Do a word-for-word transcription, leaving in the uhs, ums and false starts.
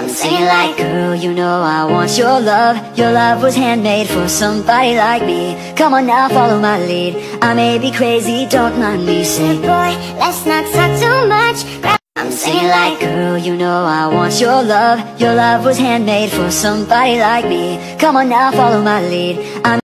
singing like, girl, you know I want your love. Your love was handmade for somebody like me. Come on now, follow my lead. I may be crazy, don't mind me. Say, boy, let's not talk too much. I'm singing like, girl, you know I want your love. Your love was handmade for somebody like me. Come on now, follow my lead. I'm